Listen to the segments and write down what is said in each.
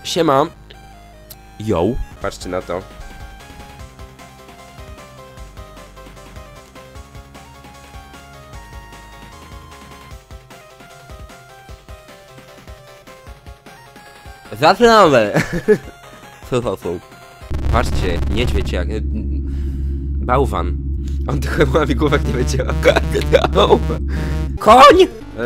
Siema. Yo. Patrzcie na to. Zaczynamy! Co? Patrzcie, niedźwiedź jak... Bałwan. On tylko ma głowek nie będzie. Koń!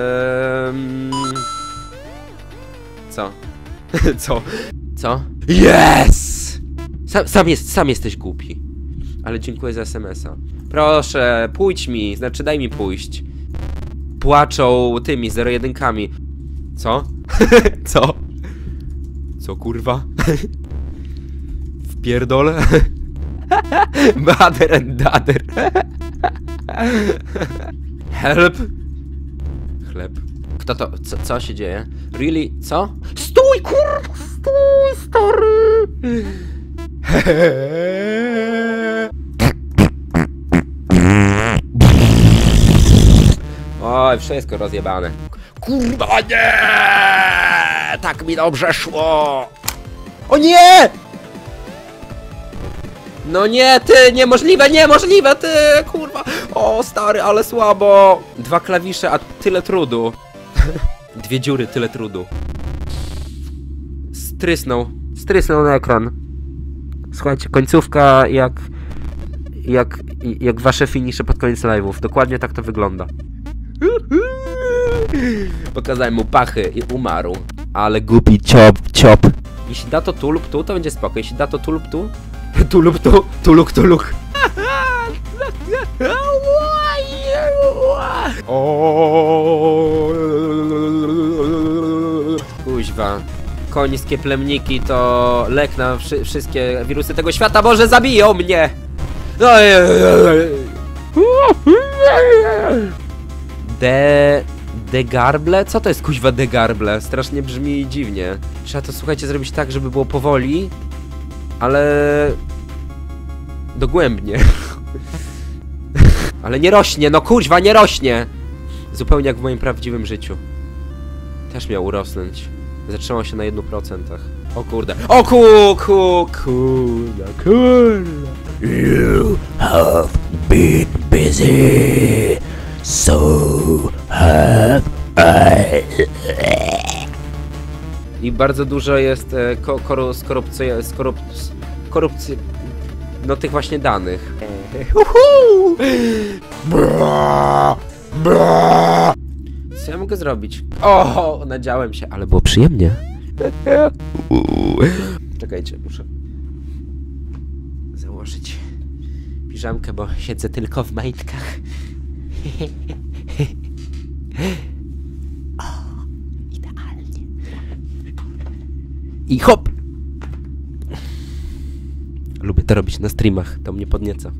Co? Co? Yes! Sam jesteś głupi. Ale dziękuję za SMS-a. Proszę, pójdź mi, znaczy daj mi pójść. Płaczą tymi 0-1-kami. Co? Co? Co kurwa? Wpierdolę? Mother and daughter. Help! Chleb. Kto to? Co się dzieje? Really? Co? Stój kurwa! Stój stary! Oj, wszystko rozjebane. Kurwa nie! Tak mi dobrze szło! O nie! No nie, ty! Niemożliwe, ty! Kurwa! O, stary, ale słabo! 2 klawisze, a tyle trudu. 2 dziury, tyle trudu. Strysnął na ekran. Słuchajcie, końcówka jak wasze finisze pod koniec live'ów. Dokładnie tak to wygląda. Pokazałem mu pachy i umarł. Ale głupi ciop. Jeśli da to tu lub tu, to będzie spoko. Jeśli da to tu lub tu, tu luk. Kuźwa. Końskie plemniki to lek na wszystkie wirusy tego świata. Boże, zabiją mnie! Degarble? Co to jest kuźwa degarble? Strasznie brzmi dziwnie. Trzeba to, słuchajcie, zrobić tak, żeby było powoli, ale dogłębnie. Ale nie rośnie, no kuźwa, nie rośnie! Zupełnie jak w moim prawdziwym życiu. Też miał urosnąć. Zatrzymał się na 1%. O kurde. O kurde. You have been busy, so have I. I bardzo dużo jest korupcji, no tych właśnie danych. Co ja mogę zrobić? O, nadziałem się, ale było przyjemnie. Czekajcie, muszę założyć piżamkę, bo siedzę tylko w majtkach. O, idealnie. I hop! Lubię to robić na streamach, to mnie podnieca.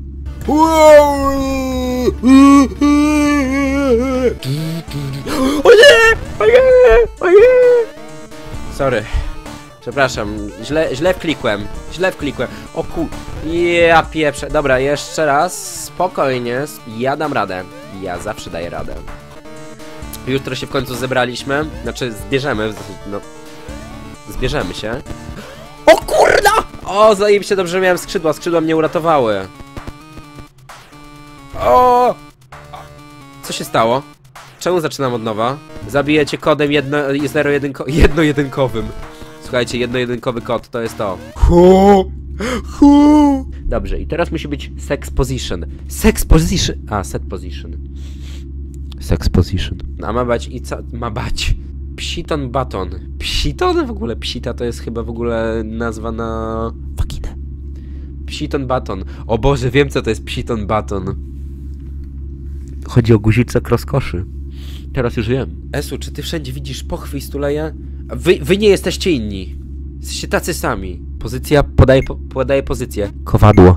O nie! Sorry. Przepraszam, źle wklikłem. O ku... Ja pieprzę. Dobra, jeszcze raz. Spokojnie. Ja dam radę. Ja zawsze daję radę. Jutro się w końcu zebraliśmy. Znaczy, zbierzemy. No. Zbierzemy się. O kurna! O, zajebiście dobrze, że miałem skrzydła. Skrzydła mnie uratowały. O! Co się stało? Czemu zaczynam od nowa? Zabijecie kodem jednojedynkowym. Słuchajcie, jednojedynkowy kod, to jest to. Dobrze, i teraz musi być sex position. Sex position. A, set position. Sex position. A ma bać i co? Ma bać. Psiton baton. Psiton? W ogóle psita to jest chyba w ogóle nazwa na... waginę. Psiton baton. O Boże, wiem co to jest psiton baton. Chodzi o guzicę rozkoszy. Teraz już wiem. Esu, czy ty wszędzie widzisz pochwy i stuleje? Wy nie jesteście inni. Jesteście tacy sami. Pozycja, podaje pozycję. Kowadło.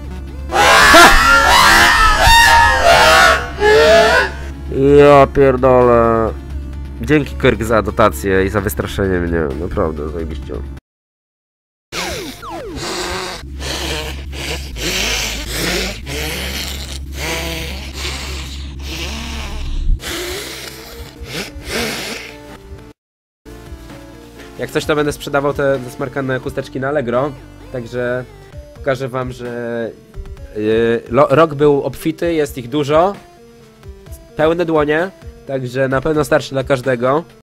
Ja pierdolę. Dzięki Kirk za dotację i za wystraszenie mnie. Naprawdę, zajebiście. Jak coś, to będę sprzedawał te zasmarkane chusteczki na Allegro. Także pokażę wam, że rok był obfity, jest ich dużo. Pełne dłonie, także na pewno starszy dla każdego.